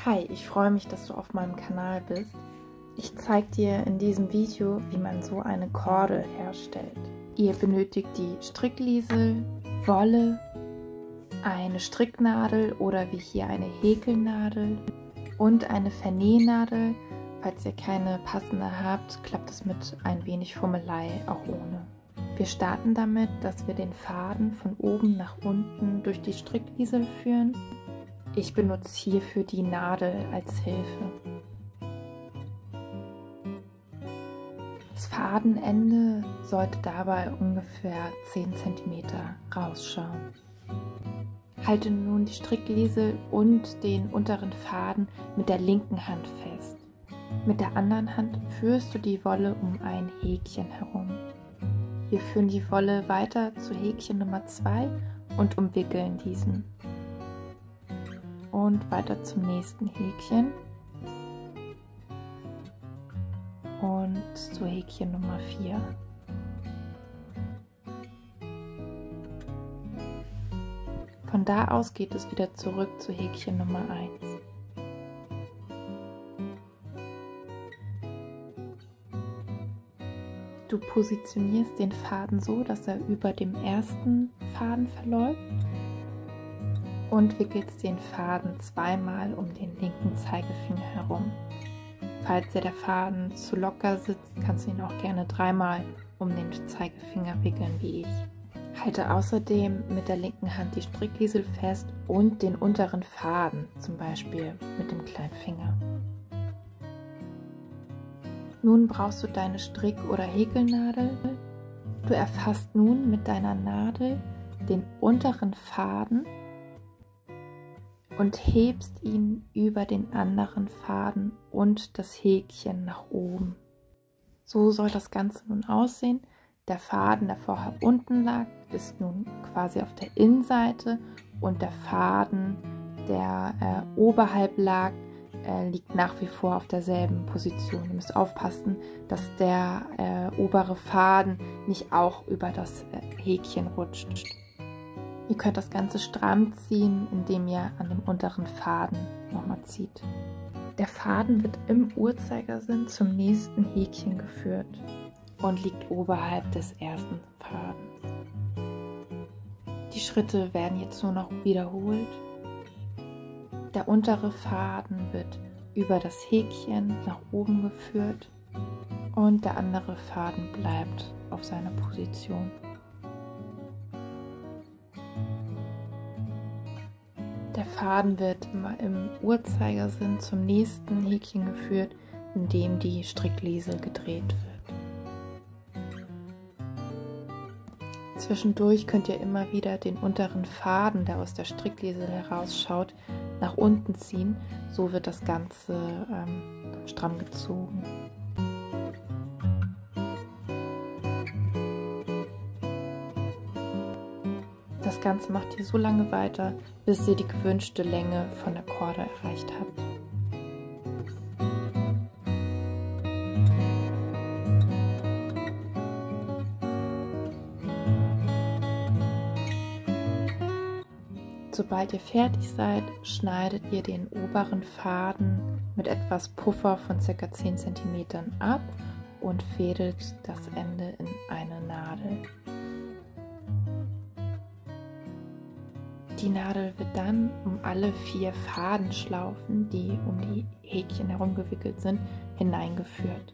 Hi, ich freue mich, dass du auf meinem Kanal bist. Ich zeige dir in diesem Video, wie man so eine Kordel herstellt. Ihr benötigt die Strickliesel, Wolle, eine Stricknadel oder wie hier eine Häkelnadel und eine Vernähnadel. Falls ihr keine passende habt, klappt es mit ein wenig Fummelei auch ohne. Wir starten damit, dass wir den Faden von oben nach unten durch die Strickliesel führen. Ich benutze hierfür die Nadel als Hilfe. Das Fadenende sollte dabei ungefähr 10 cm rausschauen. Halte nun die Strickliesel und den unteren Faden mit der linken Hand fest. Mit der anderen Hand führst du die Wolle um ein Häkchen herum. Wir führen die Wolle weiter zu Häkchen Nummer 2 und umwickeln diesen. Und weiter zum nächsten Häkchen und zu Häkchen Nummer 4. Von da aus geht es wieder zurück zu Häkchen Nummer 1. Du positionierst den Faden so, dass er über dem ersten Faden verläuft und wickelst den Faden zweimal um den linken Zeigefinger herum. Falls dir der Faden zu locker sitzt, kannst du ihn auch gerne dreimal um den Zeigefinger wickeln wie ich. Halte außerdem mit der linken Hand die Strickliesel fest und den unteren Faden, zum Beispiel mit dem kleinen Finger. Nun brauchst du deine Strick- oder Häkelnadel. Du erfasst nun mit deiner Nadel den unteren Faden und hebst ihn über den anderen Faden und das Häkchen nach oben. So soll das Ganze nun aussehen. Der Faden, der vorher unten lag, ist nun quasi auf der Innenseite und der Faden, der oberhalb lag, liegt nach wie vor auf derselben Position. Ihr müsst aufpassen, dass der obere Faden nicht auch über das Häkchen rutscht. Ihr könnt das Ganze stramm ziehen, indem ihr an dem unteren Faden nochmal zieht. Der Faden wird im Uhrzeigersinn zum nächsten Häkchen geführt und liegt oberhalb des ersten Fadens. Die Schritte werden jetzt nur noch wiederholt. Der untere Faden wird über das Häkchen nach oben geführt und der andere Faden bleibt auf seiner Position. Der Faden wird immer im Uhrzeigersinn zum nächsten Häkchen geführt, in dem die Strickliesel gedreht wird. Zwischendurch könnt ihr immer wieder den unteren Faden, der aus der Strickliesel herausschaut, nach unten ziehen. So wird das Ganze stramm gezogen. Das Ganze macht ihr so lange weiter, bis ihr die gewünschte Länge von der Kordel erreicht habt. Sobald ihr fertig seid, schneidet ihr den oberen Faden mit etwas Puffer von ca. 10 cm ab und fädelt das Ende in eine Nadel. Die Nadel wird dann um alle 4 Fadenschlaufen, die um die Häkchen herumgewickelt sind, hineingeführt.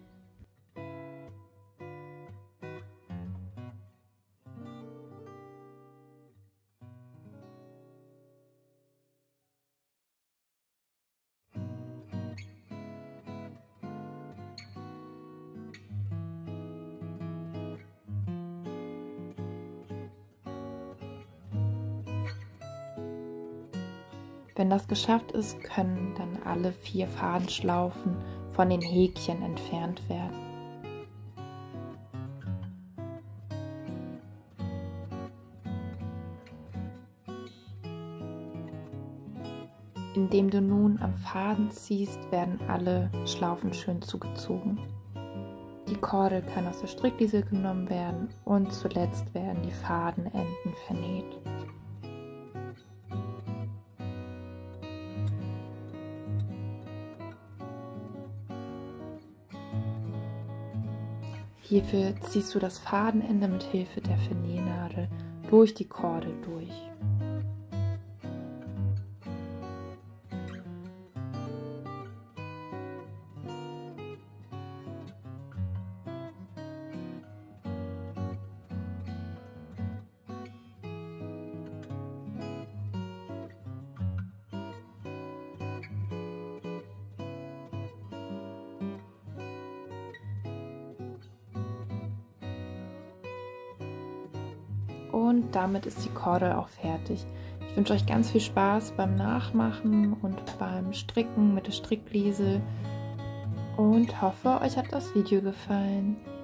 Wenn das geschafft ist, können dann alle 4 Fadenschlaufen von den Häkchen entfernt werden. Indem du nun am Faden ziehst, werden alle Schlaufen schön zugezogen. Die Kordel kann aus der Strickliesel genommen werden und zuletzt werden die Fadenenden vernäht. Hierfür ziehst du das Fadenende mit Hilfe der Vernähnadel durch die Kordel durch. Und damit ist die Kordel auch fertig. Ich wünsche euch ganz viel Spaß beim Nachmachen und beim Stricken mit der Strickliesel und hoffe, euch hat das Video gefallen.